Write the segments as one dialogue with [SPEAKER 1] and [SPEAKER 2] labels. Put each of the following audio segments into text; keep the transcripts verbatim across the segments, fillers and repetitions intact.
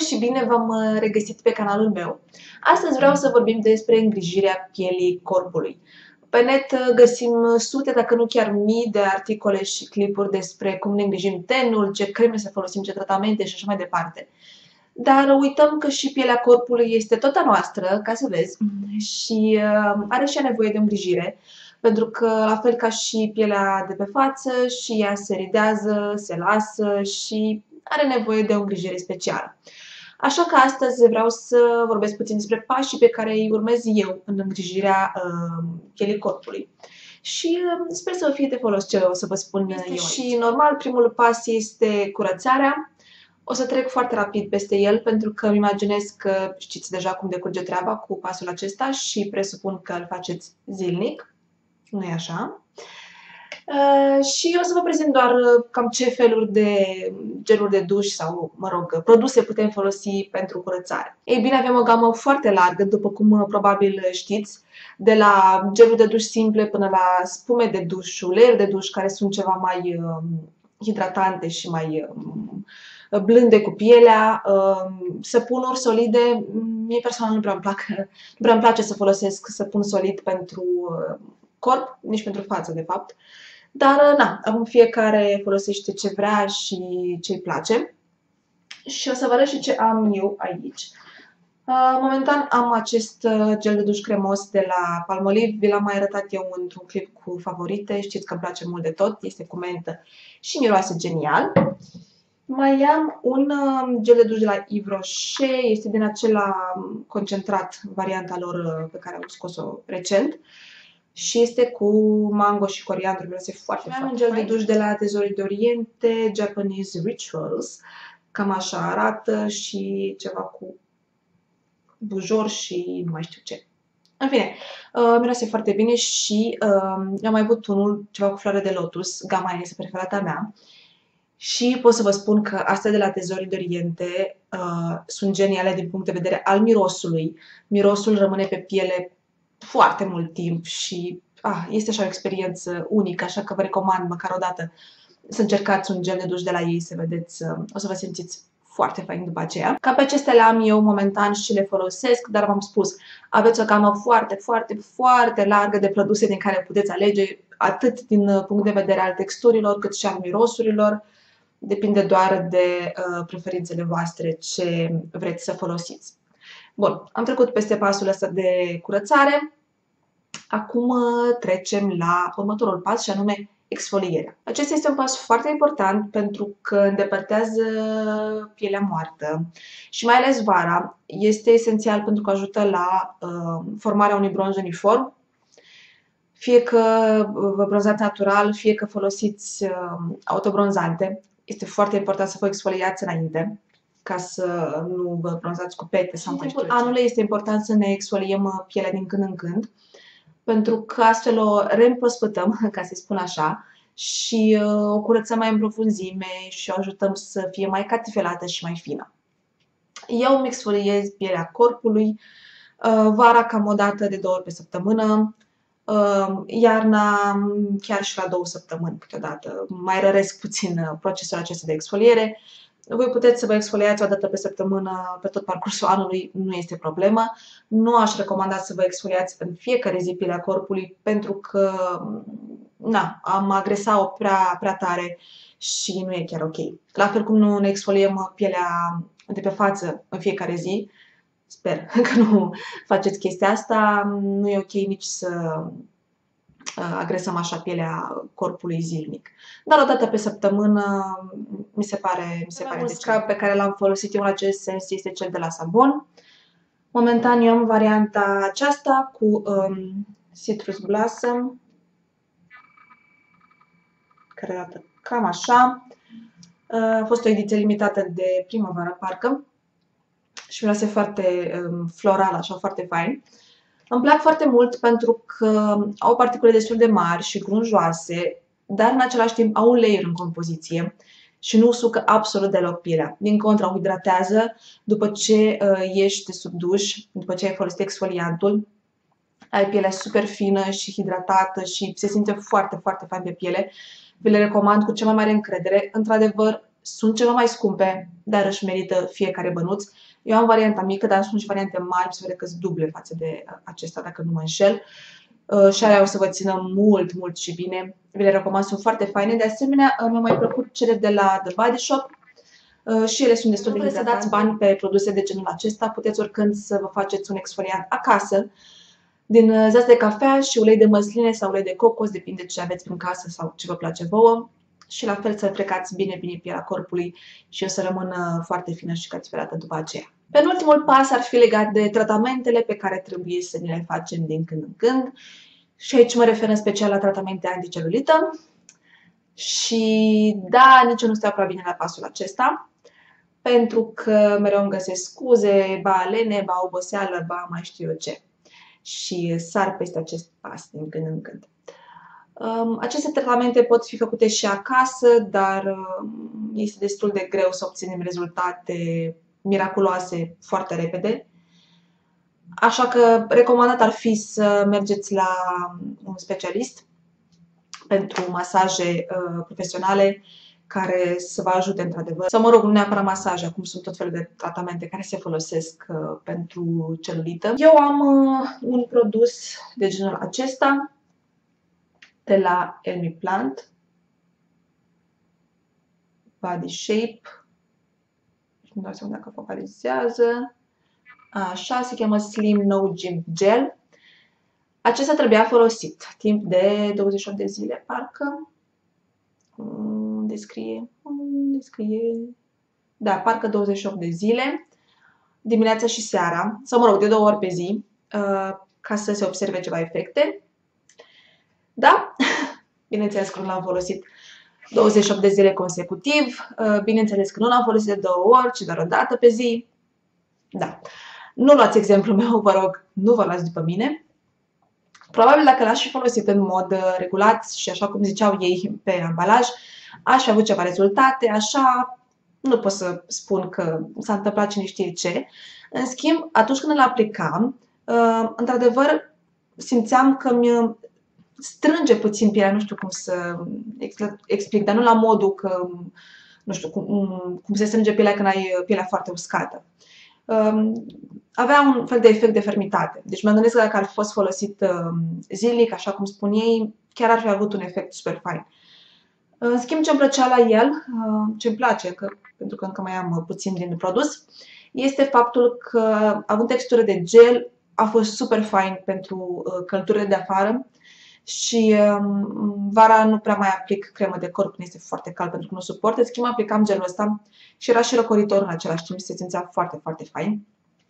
[SPEAKER 1] și bine v-am regăsit pe canalul meu. Astăzi vreau să vorbim despre îngrijirea pielii corpului. Pe net găsim sute, dacă nu chiar mii de articole și clipuri despre cum ne îngrijim tenul, ce creme să folosim, ce tratamente și așa mai departe. Dar uităm că și pielea corpului este tot a noastră, ca să vezi, și are și ea nevoie de îngrijire, pentru că, la fel ca și pielea de pe față, și ea se ridează, se lasă și are nevoie de o îngrijire specială. Așa că astăzi vreau să vorbesc puțin despre pașii pe care îi urmez eu în îngrijirea uh, pielii corpului. Și uh, sper să vă fie de folos ce o să vă spun este eu. Și normal, primul pas este curățarea. O să trec foarte rapid peste el pentru că îmi imaginez că știți deja cum decurge treaba cu pasul acesta și presupun că îl faceți zilnic. Nu-i așa? Uh, și o să vă prezint doar cam ce feluri de geluri de duș sau, mă rog, produse putem folosi pentru curățare. Ei bine, avem o gamă foarte largă, după cum probabil știți, de la geluri de duș simple până la spume de duș, uleiuri de duș, care sunt ceva mai uh, hidratante și mai uh, blânde cu pielea, uh, săpunuri solide. Mie personal nu prea îmi plac, nu prea îmi place să folosesc săpun solid pentru uh, corp, nici pentru față, de fapt. Dar, na, acum fiecare folosește ce vrea și ce îi place. Și o să vă arăt și ce am eu aici. Momentan am acest gel de duș cremos de la Palmolive. Vi l-am mai arătat eu într-un clip cu favorite. Știți că îmi place mult de tot. Este cu mentă și miroase genial. Mai am un gel de duș de la Yves Rocher. Este din acela concentrat, varianta lor pe care am scos-o recent. Și este cu mango și coriandru, este foarte, foarte. Am un gel de duș de la Tesori de Oriente, Japanese Rituals, cam așa arată, și ceva cu bujor și nu mai știu ce. În fine, uh, miroase foarte bine și uh, am mai avut unul, ceva cu floare de lotus, gama aia este preferata mea. Și pot să vă spun că astea de la Tesori de Oriente uh, sunt geniale din punct de vedere al mirosului. Mirosul rămâne pe piele foarte mult timp și ah, este așa o experiență unică, așa că vă recomand măcar o dată să încercați un gel de duș de la ei, să vedeți, o să vă simțiți foarte fain după aceea. Cam pe acestea le am eu momentan și le folosesc, dar v-am spus, aveți o gamă foarte, foarte, foarte largă de produse din care puteți alege, atât din punct de vedere al texturilor, cât și al mirosurilor. Depinde doar de uh, preferințele voastre ce vreți să folosiți. Bun, am trecut peste pasul ăsta de curățare. Acum trecem la următorul pas, și anume exfolierea. Acesta este un pas foarte important pentru că îndepărtează pielea moartă și mai ales vara este esențial pentru că ajută la uh, formarea unui bronz uniform. Fie că vă bronzați natural, fie că folosiți uh, autobronzante, este foarte important să vă exfoliați înainte, ca să nu vă bronzați cu pete sau mai știu ce. Anul este important să ne exfoliem pielea din când în când, pentru că astfel o reîmprospătăm, ca să-i spun așa, și o curățăm mai în profunzime și o ajutăm să fie mai catifelată și mai fină. Eu îmi exfoliez pielea corpului vara cam o dată de două ori pe săptămână, iarna chiar și la două săptămâni câteodată. Mai răresc puțin procesul acesta de exfoliere. Voi puteți să vă exfoliați o dată pe săptămână pe tot parcursul anului, nu este problemă. Nu aș recomanda să vă exfoliați în fiecare zi pielea corpului pentru că na, am agresa-o prea, prea tare și nu e chiar ok. La fel cum nu ne exfoliem pielea de pe față în fiecare zi, sper că nu faceți chestia asta, nu e ok nici să agresăm așa pielea corpului zilnic. Dar o dată pe săptămână mi se pare, mi se pare un scrub pe care l-am folosit eu în acest sens este cel de la Sabon. Momentan eu am varianta aceasta cu um, Citrus Blossom, care arată cam așa. A fost o ediție limitată de primăvară, parcă, și miroase foarte um, floral, așa, foarte fain. Îmi plac foarte mult pentru că au particule destul de mari și grunjoase, dar în același timp au un layer în compoziție și nu usucă absolut deloc pielea. Din contră, o hidratează după ce uh, ieși de sub duș, după ce ai folosit exfoliantul. Ai pielea super fină și hidratată și se simte foarte, foarte fain pe piele. Vi le recomand cu cea mai mare încredere. Într-adevăr, sunt ceva mai scumpe, dar își merită fiecare bănuț. Eu am varianta mică, dar sunt și variante mari, se vede că sunt duble față de acesta, dacă nu mă înșel. Și alea o să vă țină mult, mult și bine. Vi le recomand, sunt foarte faine. De asemenea, mi-au mai plăcut cele de la The Body Shop. Și ele sunt destul de hidratante. Să dați bani pe produse de genul acesta, puteți oricând să vă faceți un exfoliant acasă din zați de cafea și ulei de măsline sau ulei de cocos, depinde ce aveți prin casă sau ce vă place vouă. Și la fel să frecați bine, bine pielea corpului și o să rămână foarte fină și cațferată după aceea. Penultimul pas ar fi legat de tratamentele pe care trebuie să ne le facem din când în când. Și aici mă refer în special la tratamente anticelulită. Și da, nici eu nu stau prea bine la pasul acesta, pentru că mereu îmi găsesc scuze, ba lene, ba oboseală, ba mai știu eu ce. Și sar peste acest pas din când în când. Aceste tratamente pot fi făcute și acasă, dar este destul de greu să obținem rezultate miraculoase foarte repede. Așa că recomandat ar fi să mergeți la un specialist pentru masaje uh, profesionale care să vă ajute într-adevăr. Sau mă rog, nu neapărat masaje, acum sunt tot felul de tratamente care se folosesc uh, pentru celulită. Eu am uh, un produs de genul acesta de la Elmiplant, Body Shape. Nu dau seama dacă focalizează. Așa, se cheamă Slim No Gym Gel. Acesta trebuia folosit timp de douăzeci și opt de zile, parcă. Unde scrie? Unde scrie? Da, parcă douăzeci și opt de zile, dimineața și seara, sau mă rog, de două ori pe zi, ca să se observe ceva efecte. Da, bineînțeles că nu l-am folosit douăzeci și opt de zile consecutiv, bineînțeles că nu l-am folosit de două ori, ci doar o dată pe zi. Da, nu luați exemplul meu, vă rog, nu vă luați după mine. Probabil dacă l-aș fi folosit în mod regulat și așa cum ziceau ei pe ambalaj, aș fi avut ceva rezultate, așa nu pot să spun că s-a întâmplat cine știe ce. În schimb, atunci când îl aplicam, într-adevăr simțeam că mi strânge puțin pielea, nu știu cum să explic, dar nu la modul că, nu știu, cum, cum se strânge pielea când ai pielea foarte uscată. Avea un fel de efect de fermitate. Deci mă gândesc că dacă ar fi fost folosit zilnic, așa cum spun ei, chiar ar fi avut un efect super fain. În schimb, ce îmi plăcea la el, ce îmi place, că, pentru că încă mai am puțin din produs, este faptul că, având textură de gel, a fost super fain pentru căldurile de afară și vara nu prea mai aplic cremă de corp când este foarte cald pentru că nu suport. În schimb, aplicam gelul ăsta și era și răcoritor în același timp, se simțea foarte, foarte fain.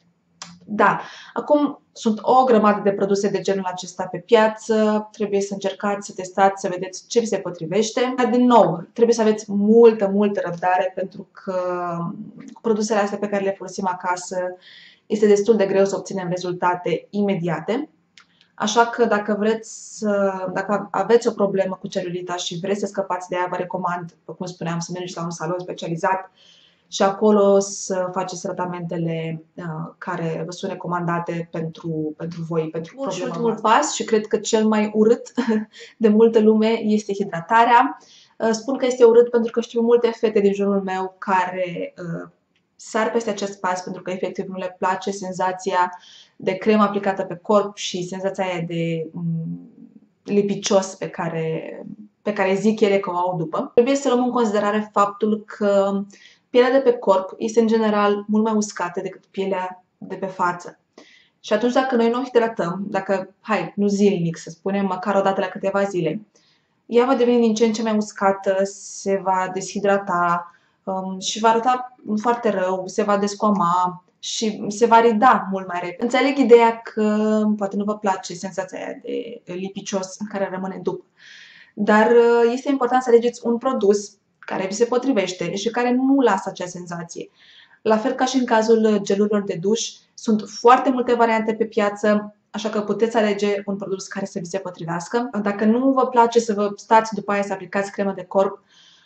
[SPEAKER 1] Da, acum sunt o grămadă de produse de genul acesta pe piață, trebuie să încercați, să testați, să vedeți ce vi se potrivește. Dar din nou, trebuie să aveți multă, multă răbdare pentru că cu produsele astea pe care le folosim acasă este destul de greu să obținem rezultate imediate. Așa că dacă vreți să, dacă aveți o problemă cu celulita și vreți să scăpați de ea, vă recomand, cum spuneam, să mergeți la un salon specializat și acolo să faceți tratamentele uh, care vă sunt recomandate pentru, pentru voi, pentru problema voastră. Și ultimul pas, și cred că cel mai urât de multă lume, este hidratarea. Uh, spun că este urât pentru că știu multe fete din jurul meu care uh, sar peste acest pas pentru că efectiv nu le place senzația de cremă aplicată pe corp și senzația aia de um, lipicios pe care, pe care zic ele că o au după. Trebuie să luăm în considerare faptul că pielea de pe corp este în general mult mai uscată decât pielea de pe față. Și atunci dacă noi nu o hidratăm, dacă, hai, nu zilnic, să spunem, măcar o dată la câteva zile, ea va deveni din ce în ce mai uscată, se va deshidrata um, și va arăta foarte rău, se va descoama și se va rida mult mai repede. Înțeleg ideea că poate nu vă place senzația aia de lipicios care rămâne după, dar este important să alegeți un produs care vi se potrivește și care nu lasă acea senzație. La fel ca și în cazul gelurilor de duș, sunt foarte multe variante pe piață, așa că puteți alege un produs care să vi se potrivească. Dacă nu vă place să vă stați după aia să aplicați cremă de corp,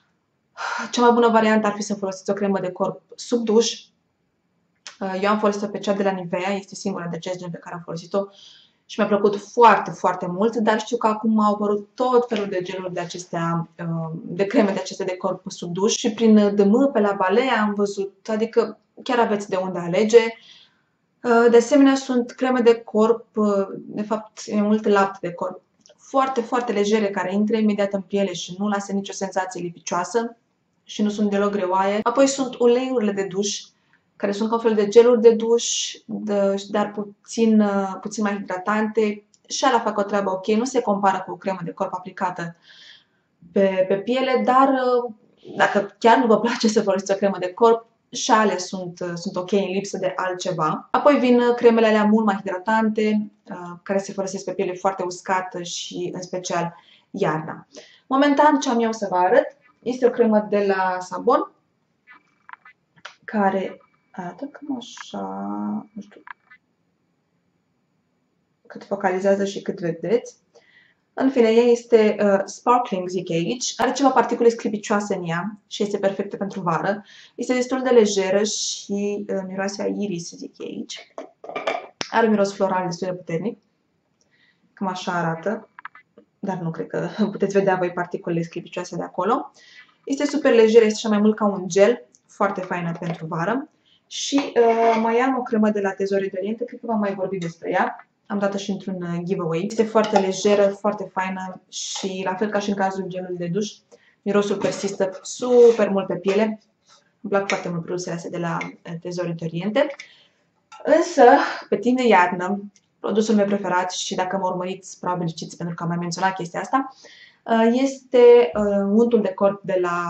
[SPEAKER 1] cea mai bună variantă ar fi să folosiți o cremă de corp sub duș. Eu am folosit-o pe cea de la Nivea, este singura de acest gen pe care am folosit-o și mi-a plăcut foarte, foarte mult, dar știu că acum au apărut tot felul de geluri de acestea, de creme de acestea de corp sub duș și prin D M pe la Balea am văzut, adică chiar aveți de unde alege. De asemenea, sunt creme de corp, de fapt e mult lapte de corp, foarte, foarte legere, care intră imediat în piele și nu lasă nicio senzație lipicioasă și nu sunt deloc greoaie. Apoi sunt uleiurile de duș, care sunt ca un fel de geluri de duș, dar puțin, puțin mai hidratante. Și alea fac o treabă ok, nu se compară cu o cremă de corp aplicată pe, pe piele, dar dacă chiar nu vă place să folosiți o cremă de corp, și alea sunt, sunt ok în lipsă de altceva. Apoi vin cremele alea mult mai hidratante, care se folosesc pe piele foarte uscată și în special iarna. Momentan ce am eu să vă arăt este o cremă de la Sabon, care arată cam așa, nu știu cât focalizează și cât vedeți. În fine, ea este uh, sparkling, zic aici, are ceva particule sclipicioase în ea și este perfectă pentru vară. Este destul de lejeră și uh, miroase a iris, zic aici. Are un miros floral destul de puternic. Cam așa arată, dar nu cred că puteți vedea voi particulele sclipicioase de acolo. Este super lejeră, este așa mai mult ca un gel, foarte faină pentru vară. Și uh, mai am o cremă de la Tesoro de Oriente, cred că v-am mai vorbit despre ea. Am dat-o și într-un giveaway. Este foarte lejeră, foarte faină și la fel ca și în cazul gelului de duș, mirosul persistă super mult pe piele. Îmi plac foarte mult produsele astea de la Tesoro de Oriente. Însă, pe timp de iarnă, produsul meu preferat, și dacă mă urmăriți, probabil știți pentru că am mai menționat chestia asta, este untul de corp de la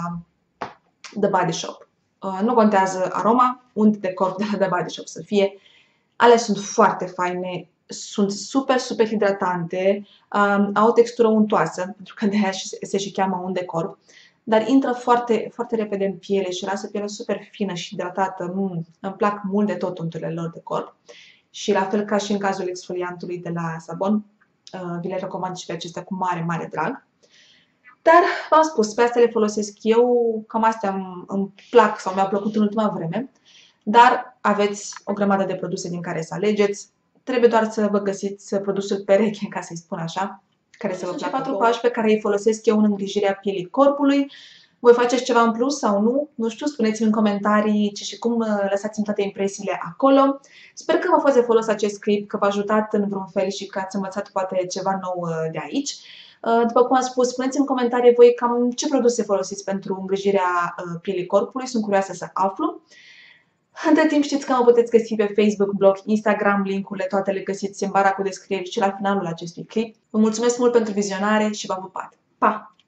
[SPEAKER 1] The Body Shop. Nu contează aroma, unt de corp de la The Body Shop să fie. Ale sunt foarte faine, sunt super, super hidratante, um, au o textură untoasă, pentru că de aia se și cheamă unt de corp, dar intră foarte, foarte repede în piele și lasă pielea super fină și hidratată. Mm, îmi plac mult de tot unturile lor de corp. Și la fel ca și în cazul exfoliantului de la Sabon, uh, vi le recomand și pe acestea cu mare, mare drag. Dar, v-am spus, pe astea le folosesc eu, cam astea îmi, îmi plac sau mi-au plăcut în ultima vreme. Dar aveți o grămadă de produse din care să alegeți. Trebuie doar să vă găsiți produsul pereche, ca să-i spun așa, care să vă placă. Sunt patru pași pe care îi folosesc eu în îngrijirea pielii corpului. Voi faceți ceva în plus sau nu? Nu știu, spuneți-mi în comentarii ce și cum, lăsați-mi toate impresiile acolo. Sper că v-a fost de folos acest clip, că v-a ajutat în vreun fel și că ați învățat poate ceva nou de aici. După cum am spus, spuneți-mi în comentarii voi cam ce produse folosiți pentru îngrijirea pielii corpului. Sunt curioasă să aflu. Între timp știți că mă puteți găsi pe Facebook, blog, Instagram, link-urile toate le găsiți în bara cu descrieri și la finalul acestui clip. Vă mulțumesc mult pentru vizionare și v-am pupat! Pa!